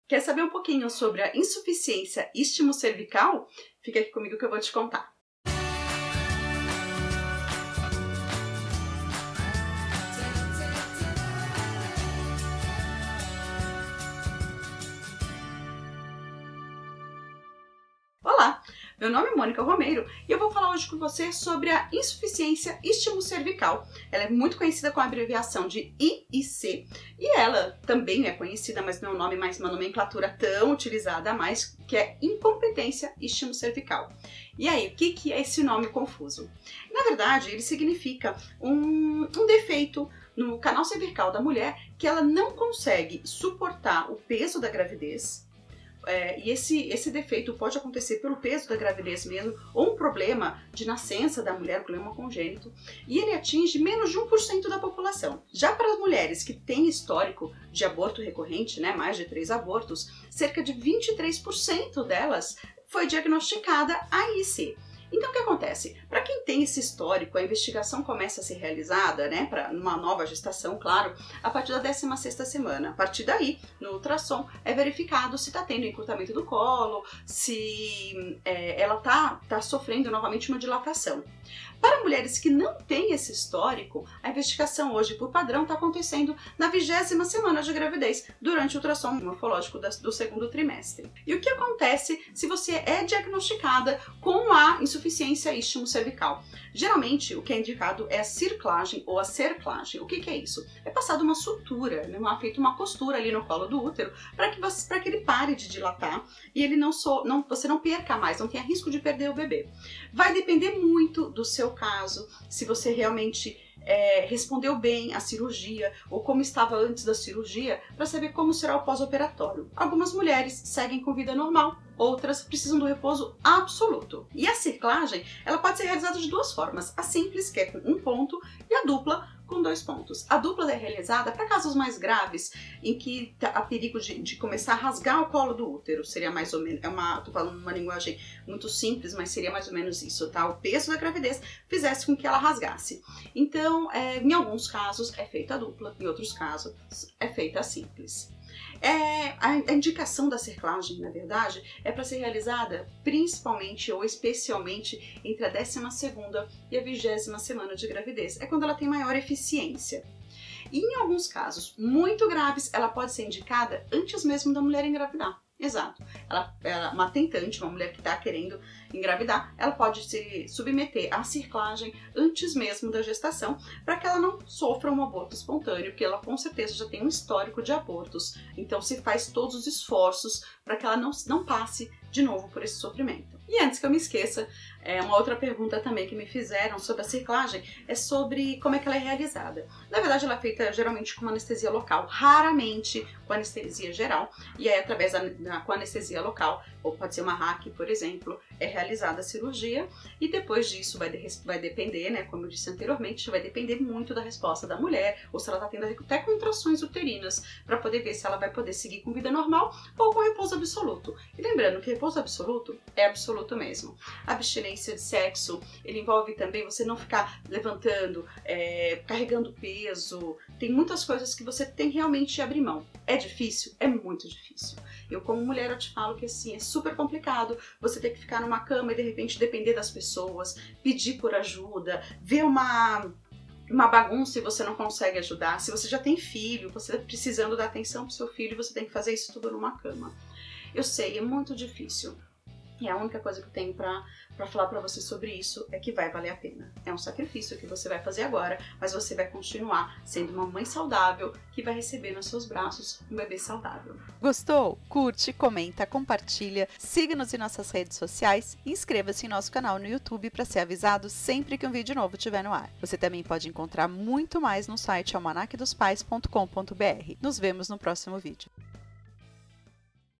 Quer saber um pouquinho sobre a insuficiência istmo-cervical? Fica aqui comigo que eu vou te contar. Olá, meu nome é Mônica Romeiro e eu vou falar hoje com você sobre a insuficiência istmo-cervical. Ela é muito conhecida com a abreviação de IIC e ela também é conhecida, mas não é um nome mais, uma nomenclatura tão utilizada mais, que é incompetência istmo-cervical. E aí, o que é esse nome confuso? Na verdade, ele significa um defeito no canal cervical da mulher que ela não consegue suportar o peso da gravidez. E esse defeito pode acontecer pelo peso da gravidez mesmo, ou um problema de nascença da mulher, um problema congênito, e ele atinge menos de 1% da população. Já para as mulheres que têm histórico de aborto recorrente, né, mais de 3 abortos, cerca de 23% delas foi diagnosticada a IIC. Então o que acontece? Para quem tem esse histórico, a investigação começa a ser realizada, né, para uma nova gestação, claro, a partir da 16ª semana. A partir daí, no ultrassom, é verificado se está tendo encurtamento do colo, se ela tá sofrendo novamente uma dilatação. Para mulheres que não têm esse histórico, a investigação hoje, por padrão, está acontecendo na 20ª semana de gravidez, durante o ultrassom morfológico do segundo trimestre. E o que acontece se você é diagnosticada com a insuficiência istmo-cervical? Geralmente, o que é indicado é a circlagem ou a cerclagem. O que é isso? É passado uma sutura, né? Feita uma costura ali no colo do útero para que ele pare de dilatar e ele você não perca mais, não tenha risco de perder o bebê. Vai depender muito do seu caso, se você realmente respondeu bem à cirurgia ou como estava antes da cirurgia, para saber como será o pós-operatório. Algumas mulheres seguem com vida normal, outras precisam do repouso absoluto. E a cerclagem, ela pode ser realizada de duas formas: a simples, que é com 1 ponto, e a dupla, com 2 pontos. A dupla é realizada para casos mais graves, em que há perigo de começar a rasgar o colo do útero. Seria mais ou menos, tô falando uma linguagem muito simples, mas seria mais ou menos isso, tá? O peso da gravidez fizesse com que ela rasgasse. Então, em alguns casos é feita a dupla, em outros casos é feita a simples. A indicação da cerclagem, na verdade, é para ser realizada principalmente ou especialmente entre a 12ª e a 20ª semana de gravidez. É quando ela tem maior eficiência. E em alguns casos muito graves, ela pode ser indicada antes mesmo da mulher engravidar. Exato. Uma tentante, uma mulher que está querendo engravidar, ela pode se submeter à cerclagem antes mesmo da gestação, para que ela não sofra um aborto espontâneo, porque ela com certeza já tem um histórico de abortos. Então se faz todos os esforços para que ela não passe de novo por esse sofrimento. E antes que eu me esqueça, uma outra pergunta também que me fizeram sobre a cerclagem é sobre como é que ela é realizada. Na verdade, ela é feita geralmente com uma anestesia local, raramente com anestesia geral, e aí através com anestesia local, ou pode ser uma RAC, por exemplo, é realizada a cirurgia, e depois disso vai depender, né, como eu disse anteriormente, vai depender muito da resposta da mulher, ou se ela está tendo até contrações uterinas, para poder ver se ela vai poder seguir com vida normal ou com repouso absoluto. E lembrando que repouso absoluto é absoluto mesmo. A abstinência de sexo, ele envolve também você não ficar levantando, carregando peso. Tem muitas coisas que você tem realmente de abrir mão. É difícil? É muito difícil. Eu, como mulher, eu te falo que assim, é super complicado você ter que ficar numa cama e de repente depender das pessoas, pedir por ajuda, ver uma bagunça e você não consegue ajudar. Se você já tem filho, você está precisando dar atenção pro seu filho, você tem que fazer isso tudo numa cama. Eu sei, é muito difícil. E a única coisa que eu tenho pra falar pra você sobre isso é que vai valer a pena. É um sacrifício que você vai fazer agora, mas você vai continuar sendo uma mãe saudável que vai receber nos seus braços um bebê saudável. Gostou? Curte, comenta, compartilha, siga-nos em nossas redes sociais e inscreva-se em nosso canal no YouTube para ser avisado sempre que um vídeo novo estiver no ar. Você também pode encontrar muito mais no site almanacdospais.com.br. Nos vemos no próximo vídeo.